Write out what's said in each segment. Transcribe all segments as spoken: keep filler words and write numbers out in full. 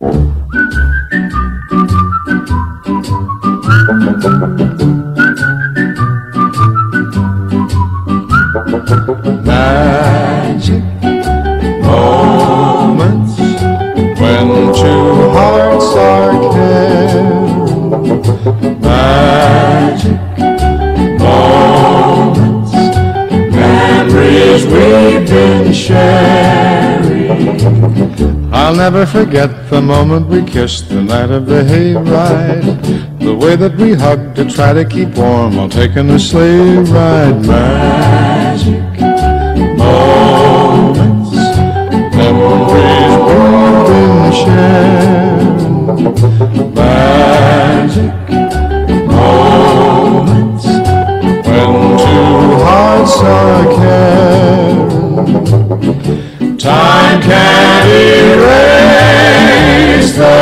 Magic moments when two hearts are caring. Magic moments, memories we've been sharing. I'll never forget the moment we kissed the night of the hayride, the way that we hugged to try to keep warm while taking a sleigh ride. Magic moments, memories we've been sharing. Magic moments when two hearts are caring. Time can't erase the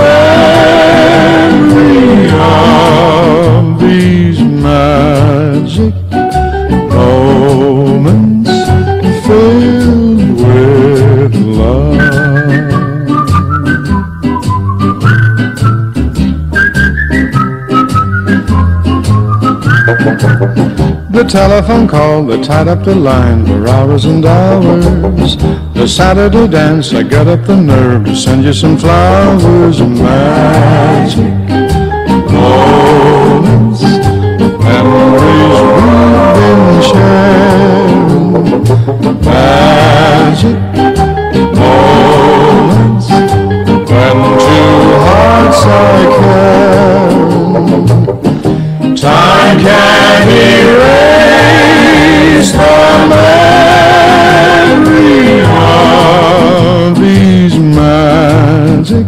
memory of these magic moments filled with love. The telephone call that tied up the line for hours and hours. The Saturday dance, I got up the nerve to send you some flowers. Magic moments, memories we've been sharing. Magic moments when two hearts are caring. Time can't erase the memory of these magic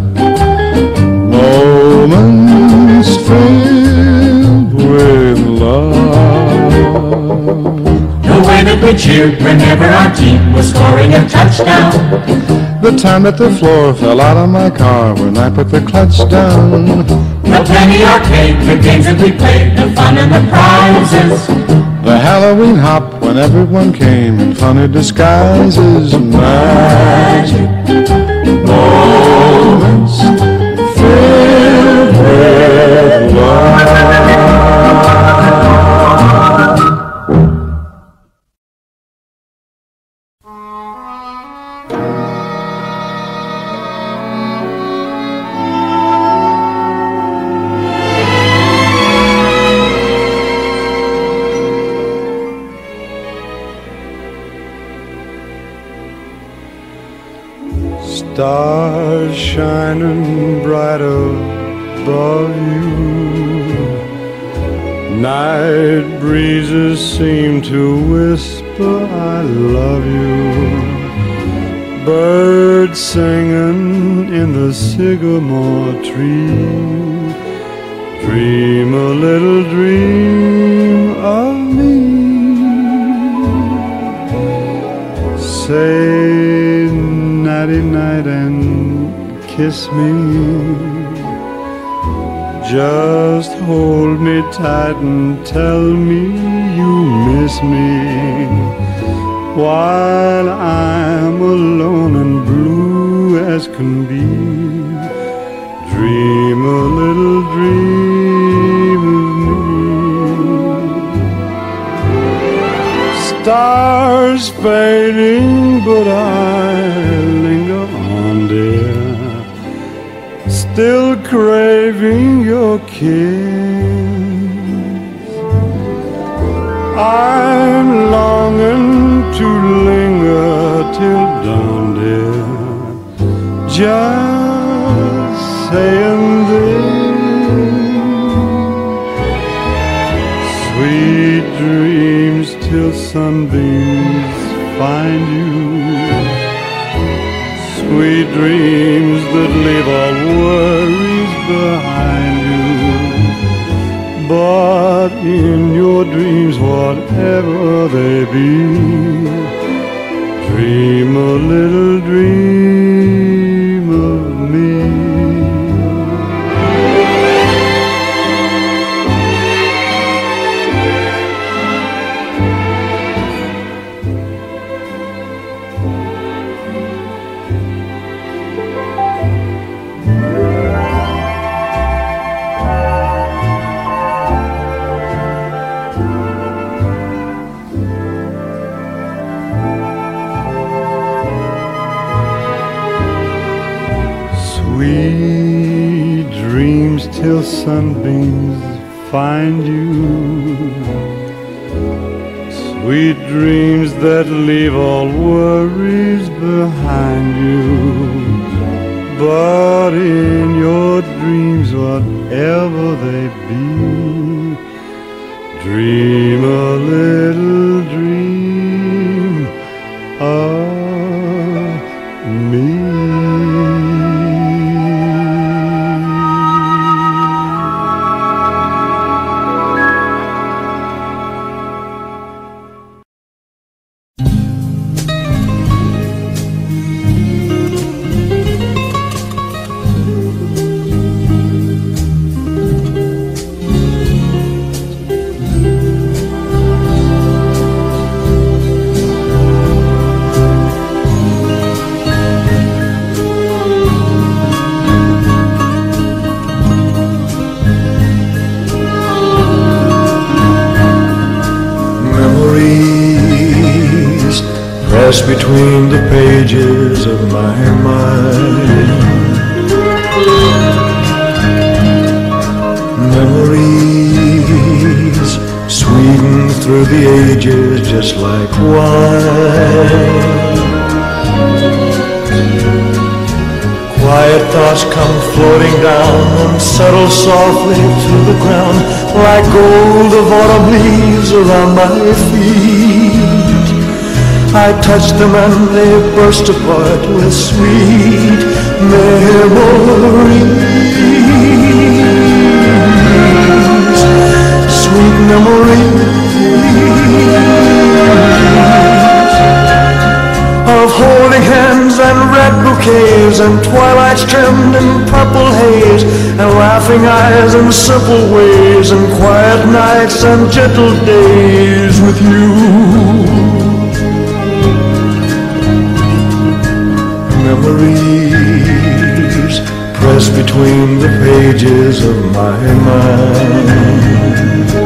moments filled with love. The way that we cheered whenever our team was scoring a touchdown. The time that the floor fell out of my car when I put the clutch down. The penny arcade, the games that we played, the fun and the prizes. The Halloween hop when everyone came in funny disguises. Magic moments filled with love. Stars shining bright above you, night breezes seem to whisper I love you, birds singing in the sycamore tree, dream a little dream of me. Say nighty night and kiss me, just hold me tight and tell me you miss me, while I'm alone and blue as can be. Dream a little dream of me. Stars fading, but I linger on, dear, still craving your kiss. I'm longing to linger till dawn, dear, just saying this. Sweet dreams till sunbeams find you, sweet dreams that leave all worries behind you. But in your dreams, whatever they be, dream a little dream of me. Sweet dreams till sunbeams find you. Sweet dreams that leave all worries behind you. But in your dreams, whatever they be, dream a little dream of me. Between the pages of my mind, memories sweeten through the ages just like wine. Quiet thoughts come floating down and settle softly to the ground like gold of autumn leaves around my feet. I touch them and they burst apart with sweet memories. Sweet memories of holding hands and red bouquets and twilights trimmed in purple haze and laughing eyes and simple ways and quiet nights and gentle days with you. Memories press between the pages of my mind.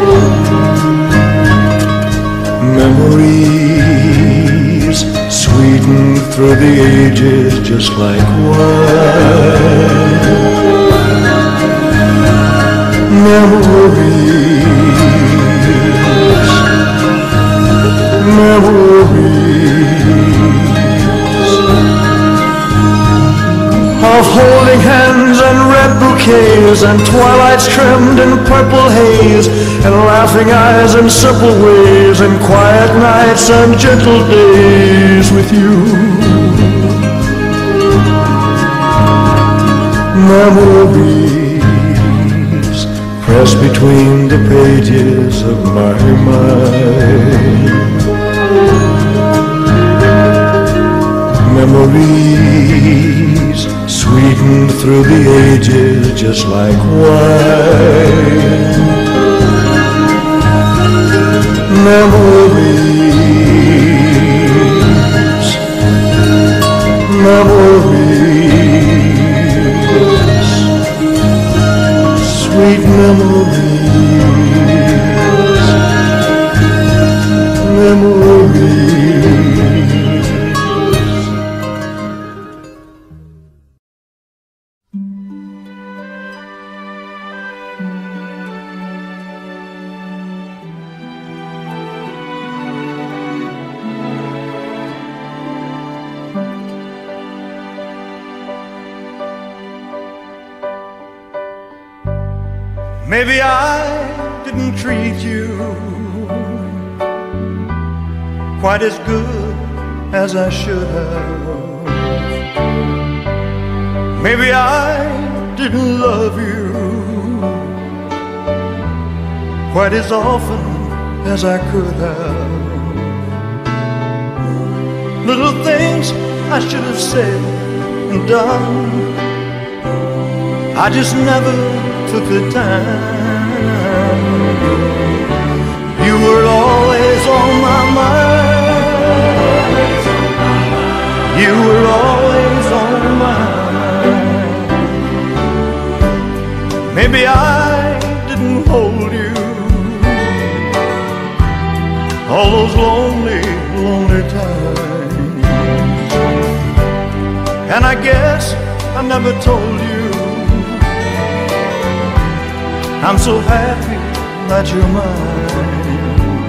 Memories sweeten through the ages just like wine. Memories, memories of holding hands and red bouquets and twilights trimmed in purple haze and laughing eyes and simple ways and quiet nights and gentle days with you. Memories press between the pages of my mind. Memories sweeten through the ages just like wine. Memories, memories, sweet memories, memories. Maybe I didn't treat you quite as good as I should have. Maybe I didn't love you quite as often as I could have. Little things I should have said and done, I just never took the time. You were always on my mind. You were always on my mind. Maybe I didn't hold you all those lonely, lonely times. And I guess I never told you I'm so happy that you're mine.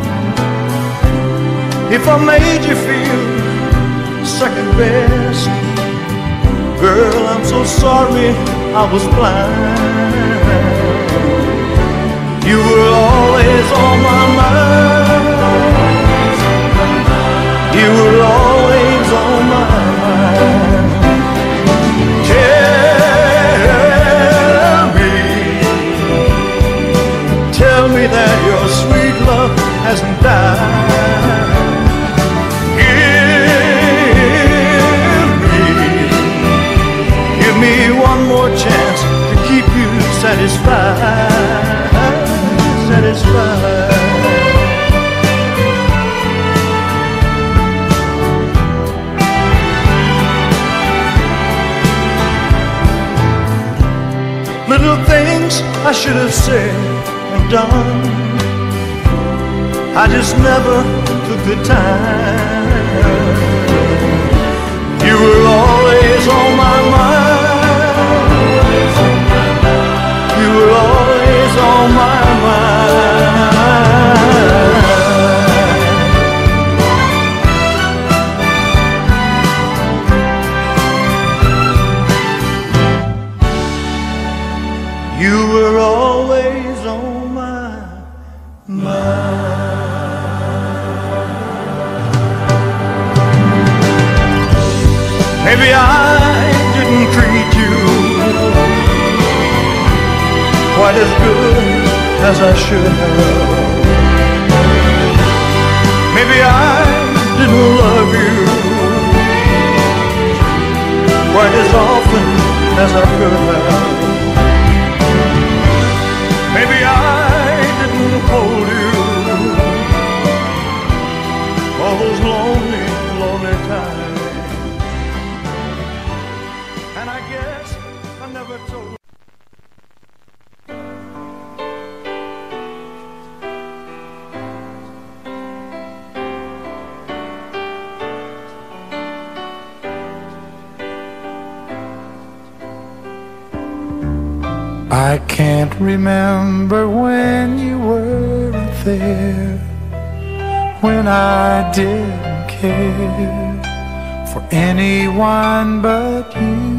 If I made you feel second best, girl, I'm so sorry I was blind. You were always on my mind. You were always on my mind. Tell me, tell me that your sweet love hasn't died. Give me one more chance to keep you satisfied, satisfied. Little things I should have said and done, I just never took the time. You were always on my mind. You were always on my mind. You were always on my mind. Maybe I didn't treat you quite as good as I should have. Maybe I didn't love you quite as often as I could have. Maybe I didn't hold you all those lonely, lonely times. And I guess I never told. I can't remember when you weren't there, when I didn't care for anyone but you.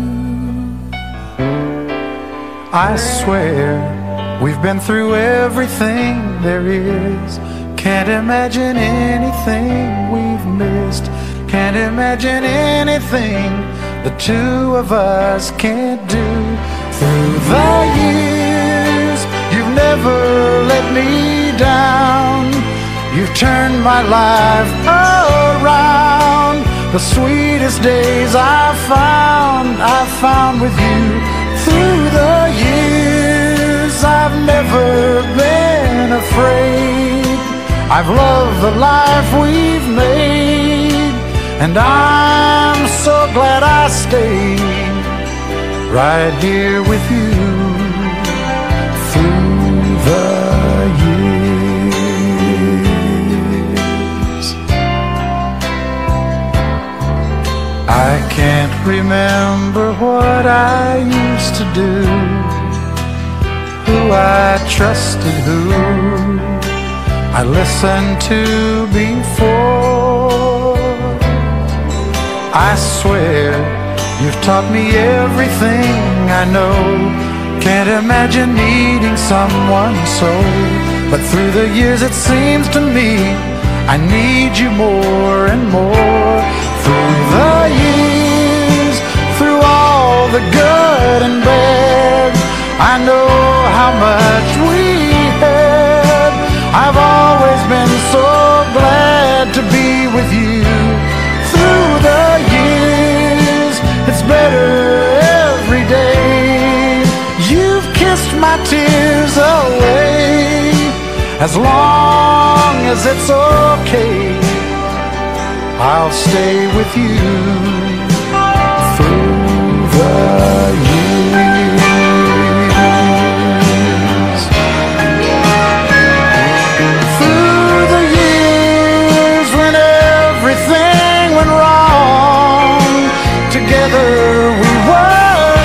I swear we've been through everything there is. Can't imagine anything we've missed. Can't imagine anything the two of us can't do. Through the years, you've never let me down. You've turned my life around. The sweetest days I've found, I've found with you. Through the years, I've never been afraid. I've loved the life we've made, and I'm so glad I stayed right here with you through the years. I can't remember what I used to do, who I trusted, who I listened to before. I swear you've taught me everything I know. Can't imagine needing someone so. But through the years it seems to me I need you more and more. Through the years, through all the good and bad, I know how much we had. I've always been so glad to be with you. Through the years, it's better every day. You've kissed my tears away. As long as it's okay, I'll stay with you through the years. Through the years when everything went wrong, together we were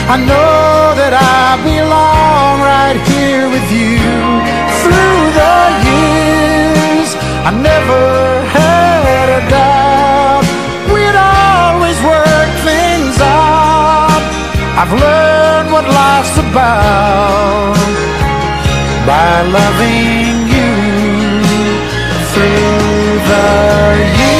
I know that I belong right here with you. Through the years, I never had a doubt we'd always work things out. I've learned what life's about by loving you through the years.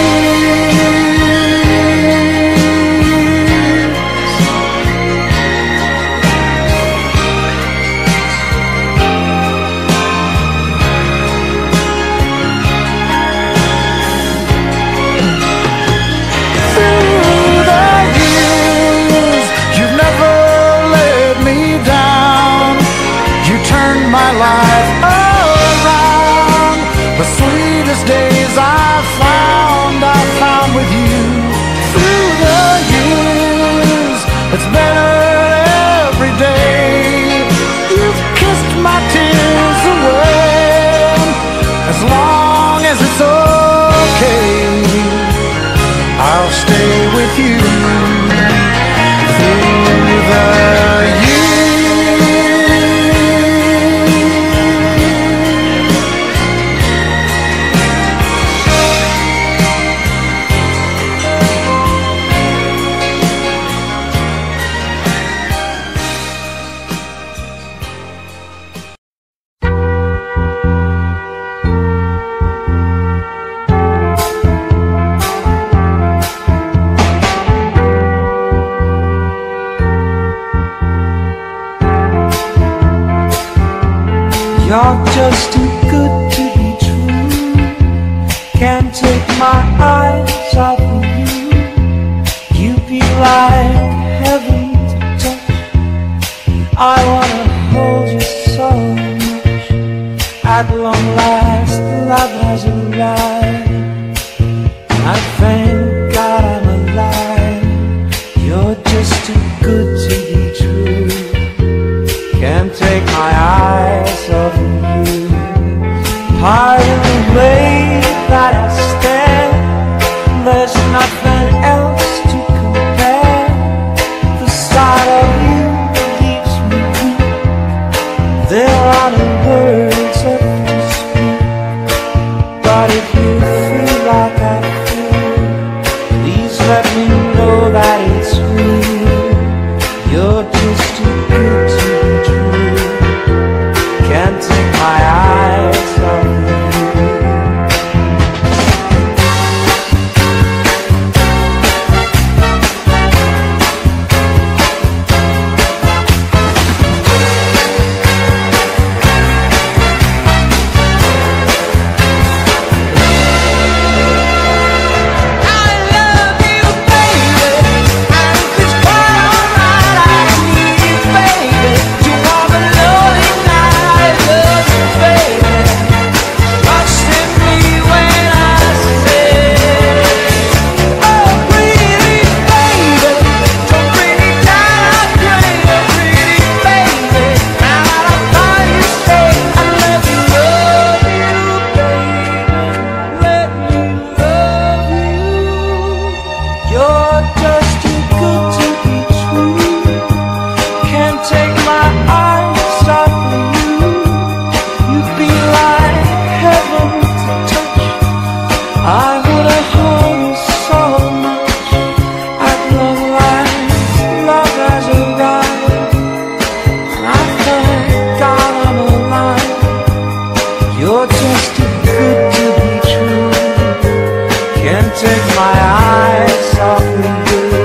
My life around. The sweetest days I've found, I've found with you. Through the years, it's better every day. You've kissed my tears away. As long as it's okay, I'll stay with you through the years. You're just too good to be true. Can't take my eyes off of you. You be like heaven to touch. I wanna hold you so much. At long last, love has arrived. I thank God I'm alive. You're just too good to be true. Can't take my eyes off of you. Pardon the way that I stand. There's nothing else to compare. The sight of you leaves me weak. There are no words left to speak. But if you feel like I feel, please let me know that it's real. You're just too good to be true. Can't take my eyes off of you. You're just too good to be true. Can't take my eyes off of you.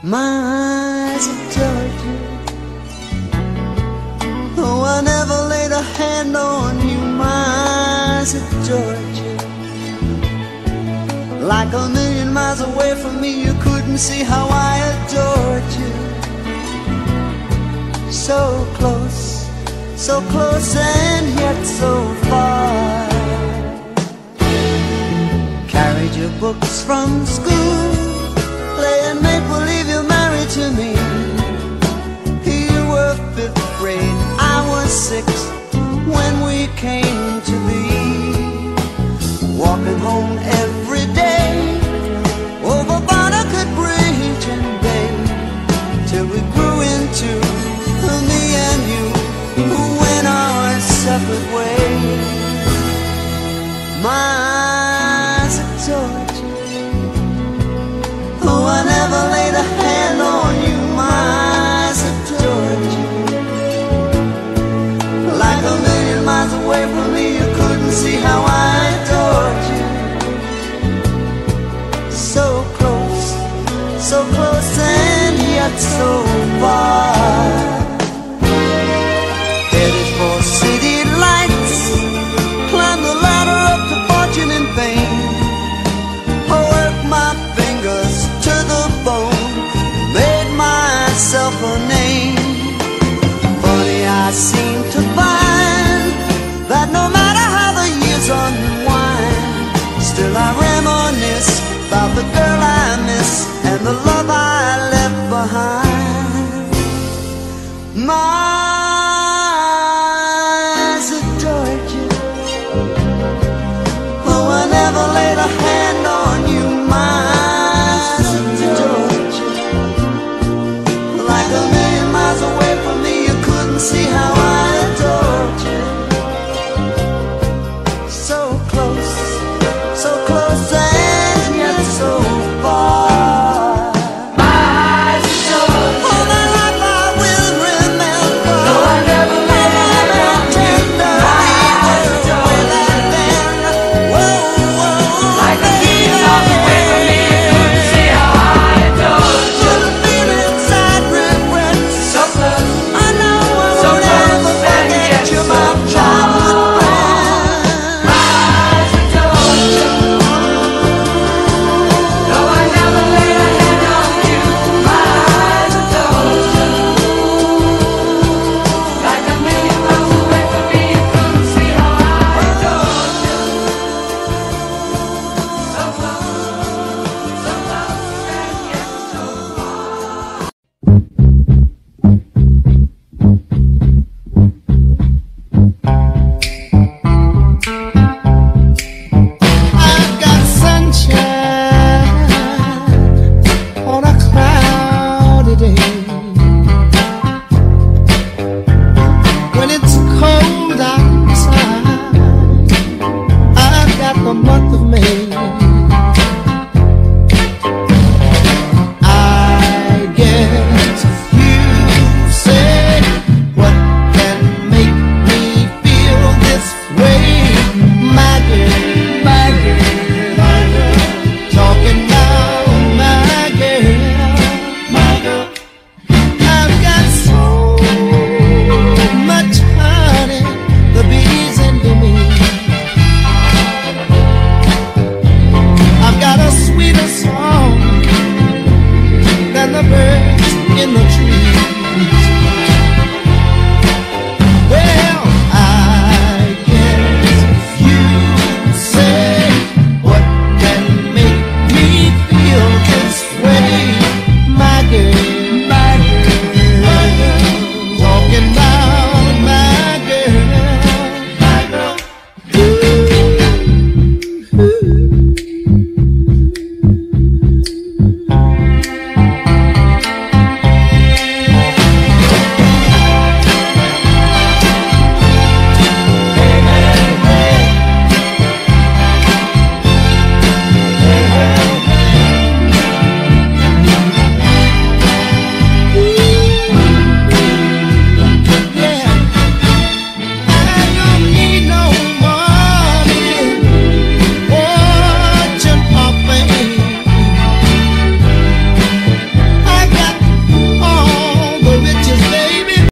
my eyes adored you. Oh, I never laid a hand on you, my eyes adored you. Like a million miles away from me, you couldn't see how I adored you. So close, so close and yet so far. Carried your books from school, playing make-believe you're married to me. You were fifth grade, I was six when we came to be. Walking home every day over Barnacle Bridge and Bay, till we grew into me and you, who went our separate ways. My eyes adored you. Oh, I never laid a hand on you, my eyes adored you. Like a million miles away from me, you couldn't see how I adored you. So close, so close and yet so far.